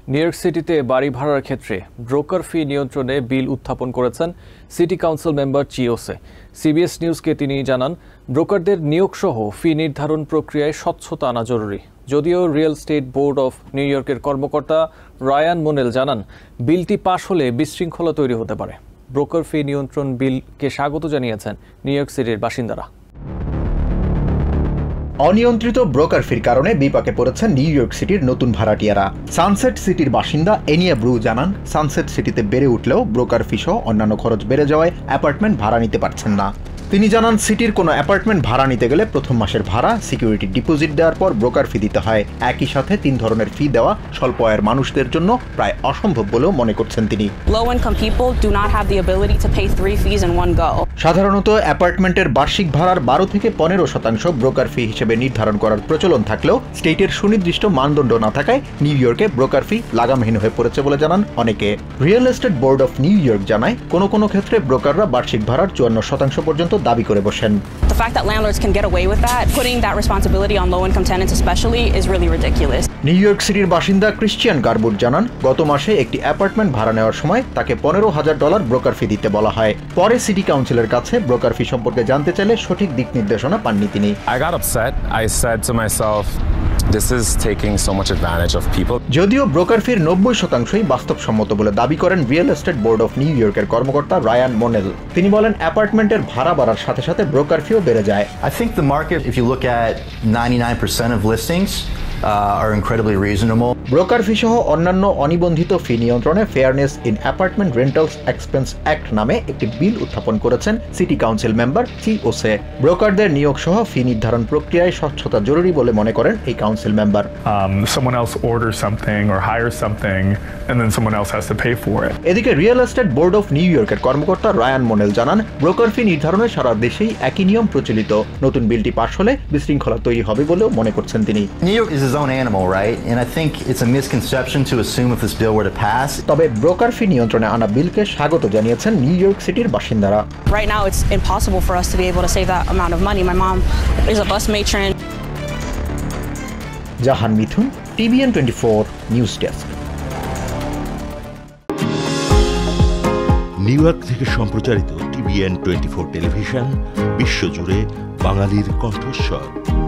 New York সিটিতে বাড়ি ভাড়ার ক্ষেত্রে ব্রোকার ফি নিয়ন্ত্রণে বিল উত্থাপন করেছেন city council member Chi Osse. CBS নিউজকে তিনি জানান, ব্রোকারদের নিয়োগসহ ফি নির্ধারণ প্রক্রিয়ায় স্বচ্ছতা আনা জরুরি। যদিও real estate board of New ইয়র্কের কর্মকর্তা রায়ান মোনেল জানান, বিলটি পাশ হলে বিশৃঙ্খলা তৈরি হতে পারে। ব্রোকার ফি নিয়ন্ত্রণ বিলকে স্বাগত জানিয়েছেন নিউ ইয়র্ক সিটির বাসিন্দারা। অনিয়ন্ত্রিত ব্রোকার ফির কারণে বিপাকে পড়েছেন নিউ ইয়র্ক সিটির নতুন ভাড়াটিয়ারা। সানসেট সিটির বাসিন্দা এনিয়া ব্রু জানান, সানসেট সিটিতে বেড়ে উঠলেও ব্রোকার ফি সহ অন্যান্য খরচ বেড়ে যাওয়ায় অ্যাপার্টমেন্ট ভাড়া নিতে পারছেন না। তিনি জানান, সিটির কোনো অ্যাপার্টমেন্ট ভাড়া নিতে গেলে প্রথম মাসের ভাড়া, সিকিউরিটি ডিপোজিট দেওয়ার পর ব্রোকার ফি দিতে হয়। একই সাথে 3 ধরনের ফি দেওয়া স্বল্প আয়ের মানুষদের জন্য প্রায় অসম্ভব বলেও মনে করছেন তিনি। সাধারণত অ্যাপার্টমেন্টের বার্ষিক ভাড়ার 12 থেকে 15% ব্রোকার ফি হিসেবে নির্ধারণ করার প্রচলন থাকলেও স্টেটের সুনির্দিষ্ট মানদণ্ড না থাকায় নিউ ইয়র্কে ব্রোকার ফি লাগামহীন হয়ে পড়েছে বলে জানান অনেকে। Real estate board of New York জানায়, কোনো ক্ষেত্রে ব্রোকাররা বার্ষিক ভাড়ার 54% পর্যন্ত দাবি করে বসেন। The fact that landlords can get away with that, putting that responsibility on low-income tenants especially, is really ridiculous. New York সিটির বাসিন্দা ক্রিশ্চিয়ান গারবুট জানান, গত মাসে একটি অ্যাপার্টমেন্ট ভাড়া নেওয়ার সময় তাকে $15,000 ব্রোকার ফি দিতে বলা হয়। পরে সিটি কাউন্সিলের কাছে ব্রোকার ফি সম্পর্কে জানতে চাইলে সঠিক দিক নির্দেশনা পাননি তিনি। I got upset. I said to myself, this is taking so much advantage of people. যদিও ব্রোকার ফির 90%ই বাস্তবসম্মত বলে দাবি করেন real estate board of New ইয়র্কের কর্মকর্তা রায়ান মোনেল। তিনি বলেন, অ্যাপার্টমেন্টের ভাড়া বাড়ার সাথে সাথে ব্রোকার ফিও বেড়ে যায়। I think the market, if you look at 99% of listings, are incredibly reasonable. Broker fee সহ অন্যান্য অনিবন্ধিত ফি নিয়ন্ত্রণে fairness in apartment rentals expense act নামে একটি বিল উত্থাপন করেছেন সিটি কাউন্সিল মেম্বার চিওসে। ব্রোকারদের নিয়োগ সহ ফি নির্ধারণ প্রক্রিয়ায় স্বচ্ছতা জরুরি বলে মনে করেন এই council member. Someone else orders something or hires something and then someone else has to pay for it. এদিকে real estate board of New ইয়র্কের কর্মকর্তা রায়ান মোনেল জানান, ব্রোকার ফি নির্ধারণে সারা দেশেই একই নিয়ম প্রচলিত। নতুন বিলটি পাশ হলে বিশৃঙ্খলা তৈরি হবে বলেও মনে করছেন তিনি। New York is its own animal, right? And I think it's a misconception to assume if this bill were to pass. তবে ব্রোকার ফি নিয়ন্ত্রণে আনা বিলকে স্বাগত জানিয়েছেন নিউ ইয়র্ক সিটির বাসিন্দারা। Right now it's impossible for us to be able to save that amount of money. My mom is a bus matron. Jahan Mithun, TVN 24 news desk. New York থেকে সম্প্রচারিত TVN 24 television বিশ্বজুড়ে বাঙালির কণ্ঠস্বর।